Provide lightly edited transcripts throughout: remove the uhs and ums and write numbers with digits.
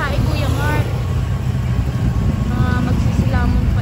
babae, Kuya Mark. Magsisilamon pa.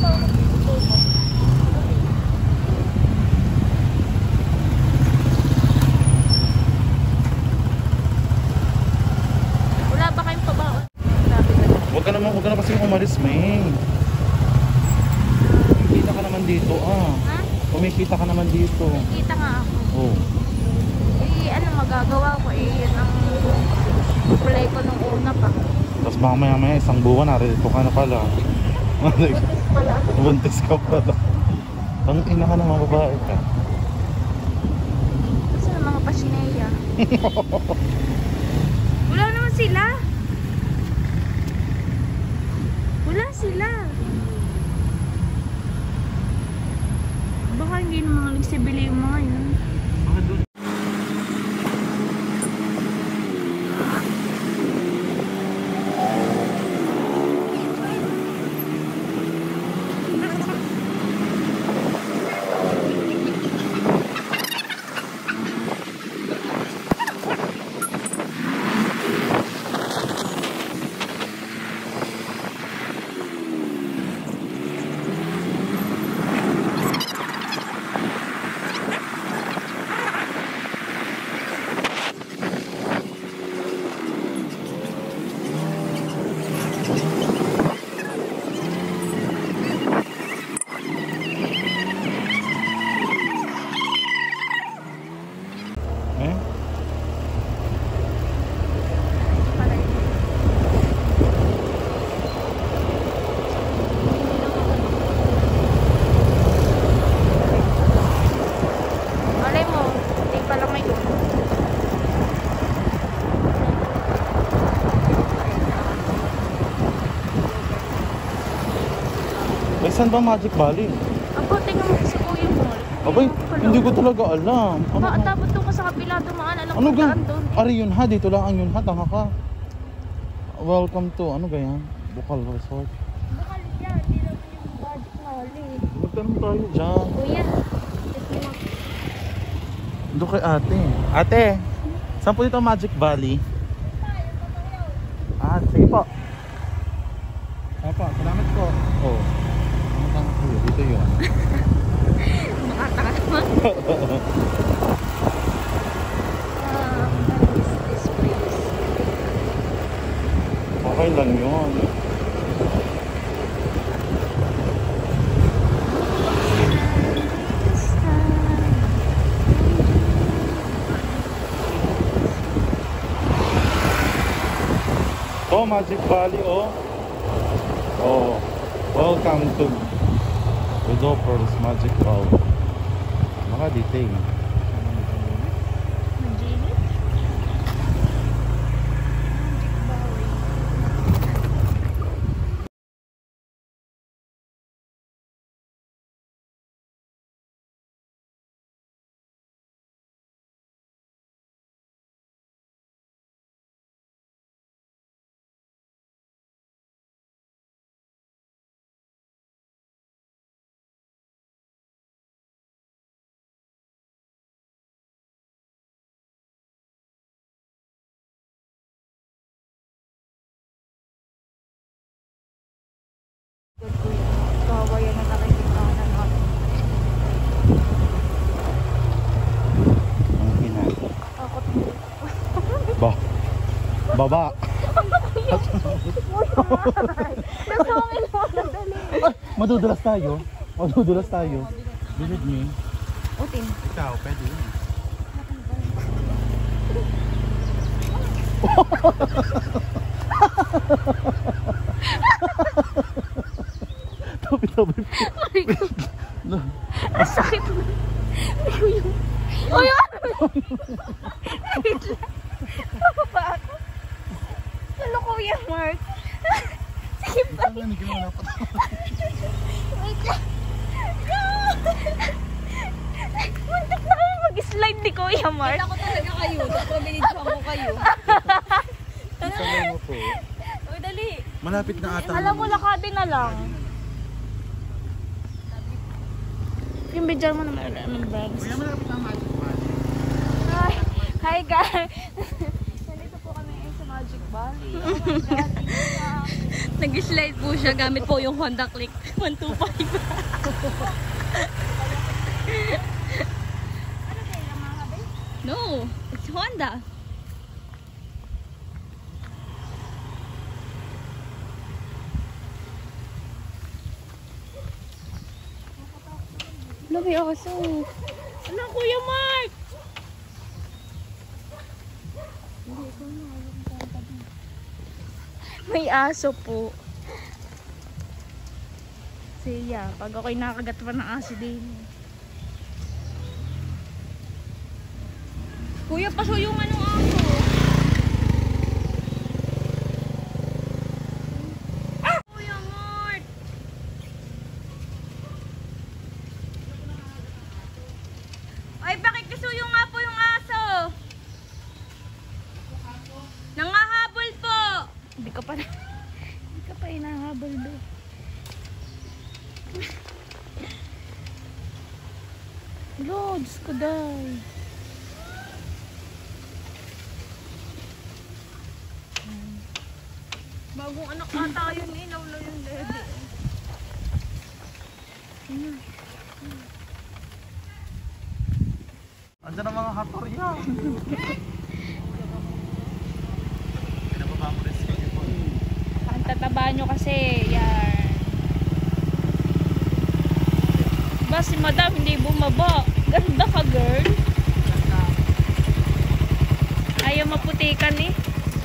Wala ba kayong pabaon? Huwag ka na kasi umalis, May. Kumikita ka naman dito, ah. Ha? Kumikita ka naman dito. Kita nga ako. Oh. Ano magagawa ko? Yan ang play ko nung una pa. Tapos mamaya isang buwan, narito ka na pala. Buntis ka pala. Ang ina ka ng mga babae ka. Kasi ng mga pasineya. Wala naman sila. Wala sila. Baka hindi naman nagsibili yung mga yun. Saan ba Magic Valley? Aba, tingnan mo sa Kuya Mall. Abay, hindi ko talaga alam. Dapat doon ka sa kapila dumaan. Alam ano ko gan? daan doon. Ari yun ha, dito lang ang yun ha, tanga ka. Welcome to, ano ganyan? Bukal Resort. Bukal yan, hindi naman yung Magic Valley. Magtanong tayo dyan. Kuya, Doon kay ate. Ate, saan po dito Magic Valley? Ah, sige po. Opo, salamat po. Oh. Dito yun. makataka naman. This place. Okay lang yun. Oh, Magic Valley, oh. Oh, welcome to Widowpers Magic Valley. Maka-detail. Kawayan na nakikita natin. Ang ina. Takot Ba? Baba. Nasungin mo na dali. Ay, madudulas tayo. Madudulas tayo. Believe me. Utin. Ikaw, pwede yun. Tabi-tabi. Ang sakit mo. Uy, ano? Wait lang. Pababa ako. Ano, Kuya Mark? Sige pa. Hindi mo dapat. Wait lang. Muntik na kami mag-slide ni Kuya Mark. Kita ko talaga kayo. Tapos binidyohan ko kayo. Isang mo po. Uy, dali. Malapit na ata. Alam mo, lakadi na lang. Yung bidyan mo naman ng brands. Kuya, malapit na Magic Valley. Hi guys! Nandito po kami ngayon sa Magic Bali. Oh my God. Nag-slide po siya gamit po yung Honda Click 125. Ano kayo lang mga kabay? No, it's Honda. Labi aso. Ano, Kuya Mark? May aso po. Siya, pag ako'y nakagat pa ng aso din. Kuya, pasuyungan ng aso. Kuya Mark! Ay, pakikisuyo nga po yung aso. Nangahabol po. Hindi ka pa hinahabol do. Lods ko day. Bagong anak ata yun eh. Lawlaw yung lady. Andiyan ang mga hatorya. Pinababa mo rin siya. Ang tataba nyo kasi. Yan. Ba si madam hindi bumaba. Ganda ka girl. Ayaw maputikan eh.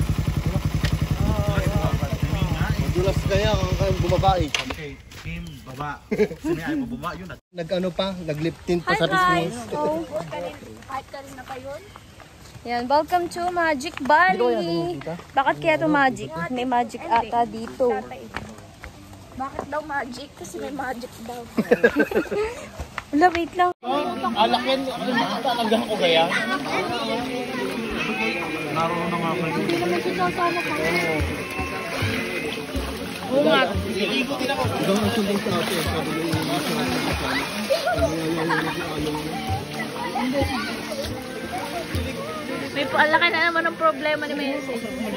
Madulas kaya kung bumaba eh. Okay, Kim, baba. Sino ay pababa yun? Nag-ano pa, nag-lip-tint pa Hi sa guys! business. Oh, kahit kanina pa yun. Yan, welcome to Magic Valley. Bakit kaya to magic? May magic ata dito. Bakit daw magic? Kasi may magic daw. Wala, wait lang. Alakin, talagang ko kaya? Naroon na nga kayo. Hindi naman sinasama ka. Oo nga. Doon ang sundin sa atin. Sabi ko yung May paalaki na naman ang problema ni Messi.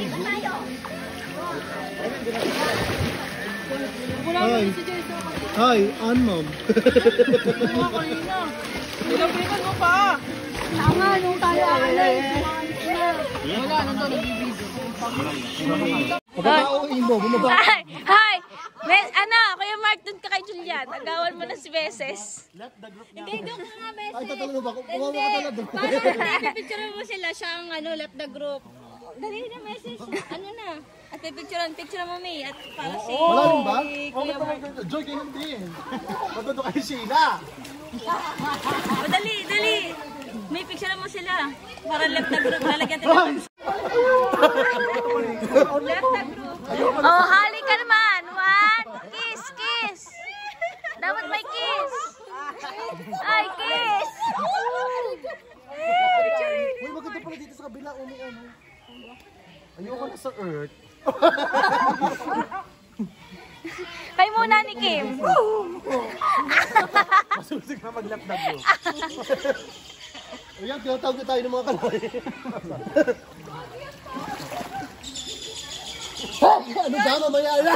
Hi. Hi, Mom. Tama, nung tayo alis. Pagkakauin mo, bumaba. Hi! Hi! Ano? Kuya Mark, dun ka kay Julian. Agawan mo na si Beses. Hindi, doon ka nga, best. Ay, tatanong ba? Kumawa ka talaga. Parang picture mo sila. Siya ang left the group. Dali na message. Ano na? At picture mo May. At para si... Wala rin ba? Kuya Mark. Joy, kayo din. Matuto kayo Sheila. O, dali. May picture mo sila. Para left the group. Lalagyan tayo. Left the group. Oh, hali ka naman. One. Kiss. Dapat may kiss. Ay, kiss. Uy, maganda pala dito sa kabila. Ano. Ayoko na sa Earth. Kayo muna ni Kim. Masusig na mag-lap na bro. Ayan, tinatawag na tayo ng mga kalay. Ano ba? Mamaya na.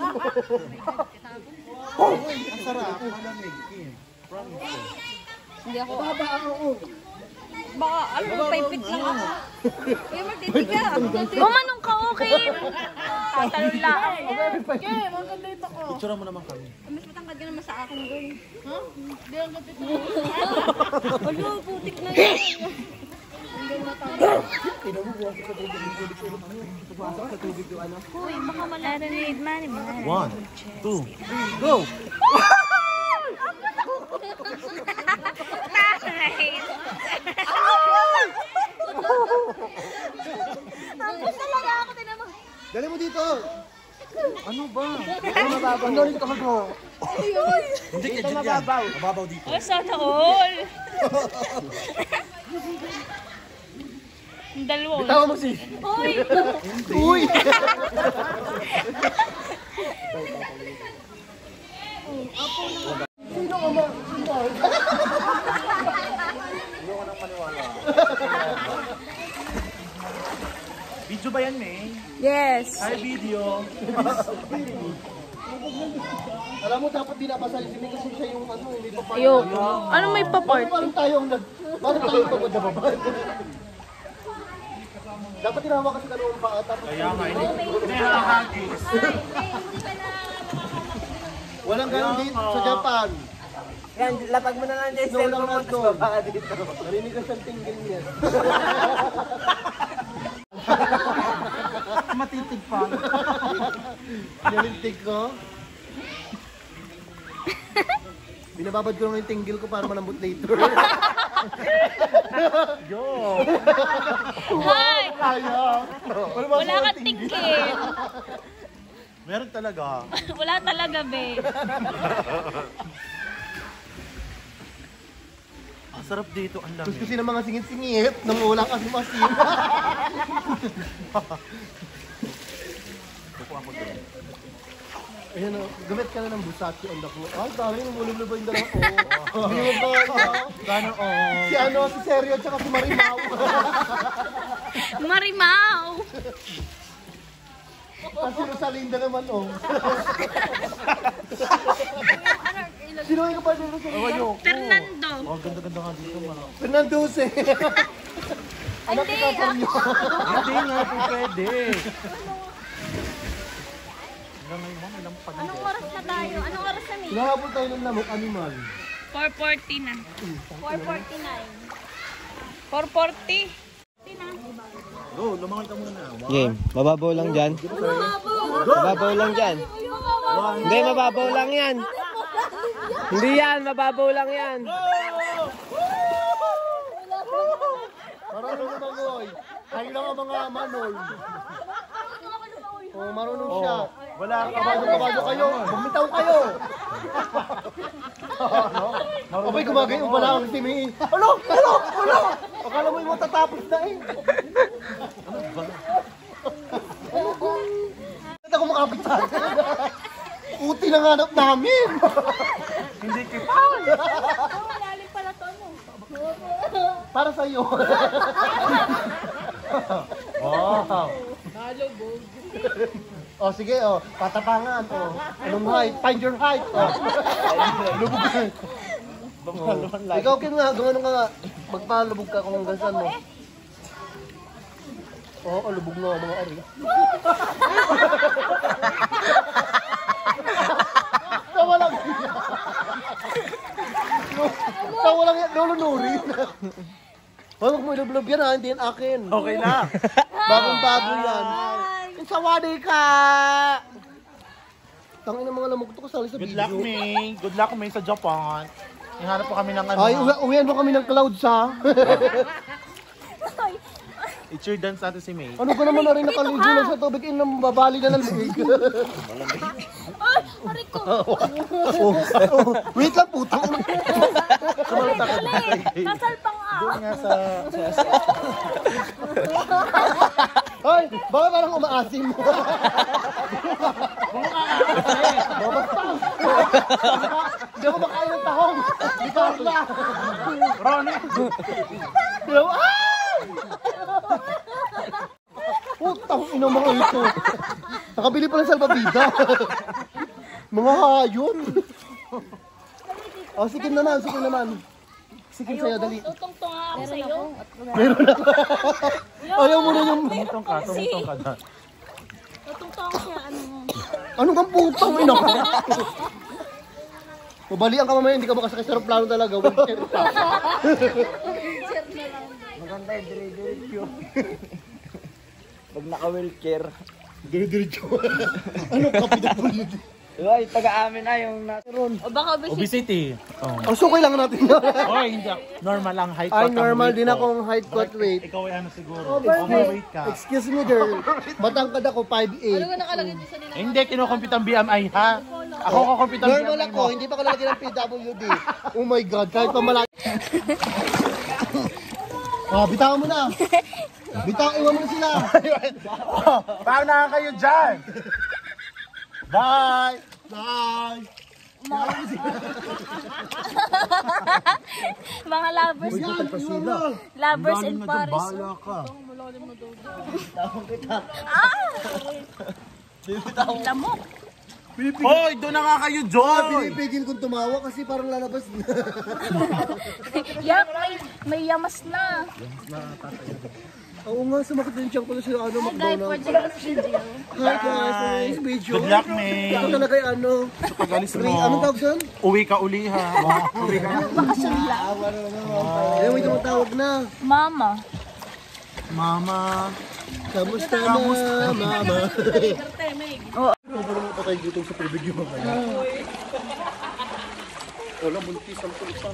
Ang sarap. Malamig, Kim. Promise. Hindi ako. Baba ako. Baka, paipit lang ako. Eh, magtiti ka. Gumanong ka, okay? Tatalon lang. Kim, ang ganda ito ko. Picture mo naman kami. Mas matangkad ka naman sa akin, girl. Ha? Hindi, ang ganda ito. Ano, putik na yun. Uy, baka malaranid man. 1, 2, go! Dali mo dito. Ano ba? Ano rin ako? Hindi ka dyan. Mababaw dito. Oh, sana all. Ang dalawa. Tawa mo si. Uy! Uy! Sino ka ba? Video ba yan, May? Yes. Hi, video. Alam mo, dapat dinapasali si May kasi siya yung ano, may papaya. Ayoko. Ano may pa-part? Bakit tayo pagod-dababa? Dapat tinawa kasi dalawang paa, tapos... Kaya nga, hindi nakakagis. Walang ganun dito sa Japan. Yan, lapag mo na lang dyan. No lang na to. Baka dito. Narinig ka siyang tinggil niya. Matitig pa. Nalintig ko. Binababad ko lang yung tinggil ko para malambot later. Yo! Hi! Kaya! Wala kang tingkit. Meron talaga. Wala talaga, be. Ang sarap dito, ang lamig. Gusto ng mga singit-singit nang ulang asim-asim. Kukuha ko doon. Ayan o, gamit ka na ng Busati on the floor. Ay, dami yung mulublubo yung dalawa. Hindi mo ba? Gano'n, Si ano, si Seryo at saka si Marimao. Marimao. Kasi Rosalinda naman oh. Sino yung kapatid ng Rosalinda? Fernando. Oh, ganda-ganda nga dito, man. Fernandose. Anak Hindi, kita from you. Hindi nga po pwede. Hanggang ngayon, ma'am, ilang pag Anong oras na tayo? Anong oras na, Mi? Hinahabol tayo ng lamok animal. 4:40 na. 4:49. 4:40. Go, lumangoy ka muna na. Game, mababaw lang dyan. Mababaw lang dyan. Hindi, mababaw lang yan. Hindi yan, mababaw lang yan. Marunong naman ko eh. Kayo lang ang mga manol. Oh, marunong siya. Wala ka ba? Kabado kayo. Bumitaw kayo. Abay, gumagayon pala ako si May. Ano? Akala mo yung matatapos na eh. Hindi ako makapit sa akin. Uti na hanap namin. Hindi kita. Malalim pala to, no? Para sa iyo. Wow. Oh, sige, oh. Patapangan, oh. Anong height? Find your height, oh. Lubog ka. Ikaw, Kim, nga. Gumano ka nga. Magpalubog ka kung hanggang saan mo. Oo, lubog na mga ari. Tawa lang. Tawa lang yan. Lulunurin. Huwag mo ilublob yan ha. Hindi yan akin. Okay na. Bagong-bago yan. Sawadi ka! Tangin ng mga lamok to kasali sa Good video. luck, May. Good luck, May, sa Japan. Ihanap po kami ng ano. Ay, uwihan mo kami ng clouds ha. It's your dance natin si May. Ano ka naman na rin nakaligo lang sa tubig, babali na ng liig. Ay, aray ko. Wait lang, putang. Kasal pa nga. Doon nga sa... Ay, baka parang umaasim mo. Hindi ako makain ng tahong. Di Carla. Ronnie! Putang ina mga ito. Nakabili pa ng salbabida. Mga hayop. Oh, sikin naman, sikin naman. Sikin sa'yo, dali. Tutong-tong nga ako sa'yo. Meron na. Ayaw mo na yung... Tumutong ka na. Tutong-tong siya, ano mo. Ano kang putang ina ka? Mabalian ka mamaya, hindi ka makasakay sa aeroplano talaga. Wheelchair pa. Maganda yung dire-diretso. Pag naka-wheelchair. Dire-diretso. Ano kapita po yun? Ay, taga-amin na yung natin. O baka Obesity. Oh. Oh, so kailangan natin yun. Oy, hindi. Normal lang height ko. Ay, normal din akong height ko at weight. Ikaw ay ano siguro. Overweight ka. Excuse me, girl. Matangkad ako, 5'8". Hindi, kinukompute ang BMI, ha? Ako kukompute ang Normal BMI ako, mo. hindi pa ko lalagyan ng PWD. Oh my God, kahit pa malaki. Oh, bitawan mo na. Iwan mo na sila. Paano na kayo dyan? Bye! Bye! Mga lovers. Lovers in Paris. ka. Lamok. Hoy, doon na nga kayo, Joy! Pinipigil kong tumawa kasi parang lalabas na. Yak, may yamas na. Oo nga, sumakit din siyang ko sa ano, Guy, McDonald's. project video. Hi guys, video. Good luck, May. Ito talaga yung ano. Sa pag-alis mo, Anong tawag saan? uwi ka uli ha. Uwi ka. Ayun, may tumatawag na. Mama. Mama. Kamusta na, mama? Parang patay dito sa preview mo kaya. Wala, buntis ang tulsa.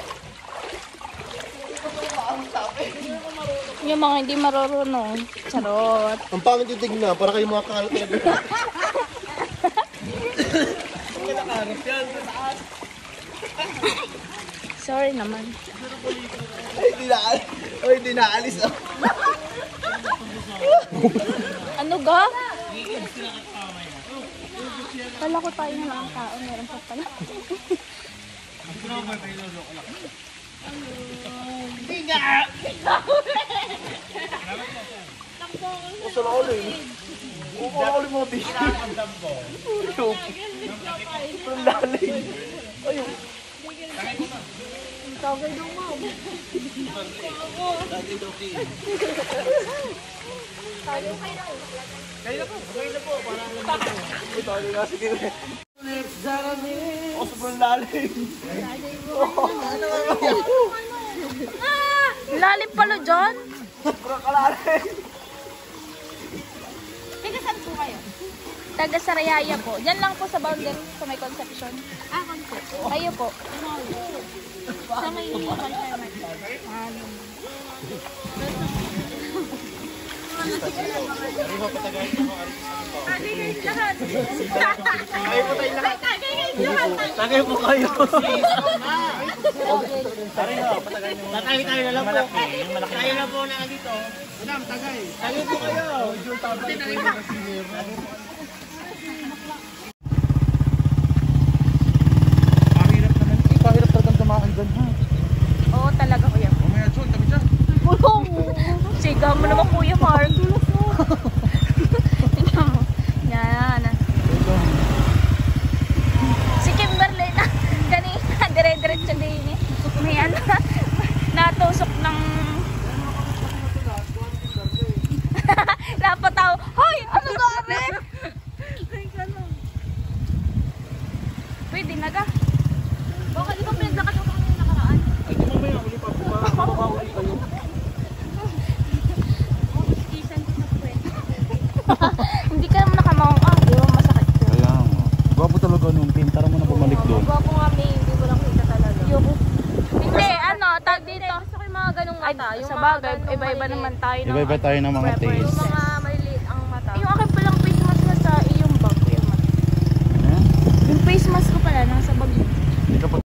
Yung mga hindi marurunong. Charot. Ang pangit yung tignan, para kayo mga kalat talaga. Sorry naman. Hindi naalis ako. Ano ga? Kala ko tayo na lang ang tao. Meron pa pala. Gusto na ulit. Gusto na ulit mo, Tish. Ang lalim. Ayun. Tagay daw mo. Kaya na po. Parang na. Sige. Oh, sobrang lalim. Lalim pala dyan. Sobrang kalalim. Taga saan po kayo? Taga Sarayaya po. Diyan lang po sa boundary sa may Conception. Ah, Conception. Kayo po. Sa may Tagay po kayo. Tatay tayo na lang po. Tayo na po na dito. Madam, tagay. Tagay po kayo. Pahirap naman. Pahirap talagang tumakan dyan ha. Oo, talaga kuya. Mamaya, Joy, tabi dyan. Siga mo naman kuya Mark. Tingnan mo. Yan. Si Kimberly na kanina dire-diretso din eh. May ano, natusok ng napataw. Hoy! Ano gari? Pwede na ka. Baka di ba pinaglakad ako kanina nakaraan? Ay, di mamaya, uli pa. Mababawali kayo. Hindi ka naman nakamawang di ba masakit ko? Kaya nga. Gwapo talaga nung team. Tara mo na bumalik doon. Gwapo nga may hindi ko lang kita talaga. Yoko. Hindi, ano, tag dito. Gusto ko yung mga ganung mata. Sa bagay, iba-iba naman tayo ng Iba-iba tayo ng mga preference. taste. Yung mga maliliit ang mata. Yung akin palang face mask na sa iyong bag. Yung Ano yan? face mask ko pala nasa bag. Hindi ka pa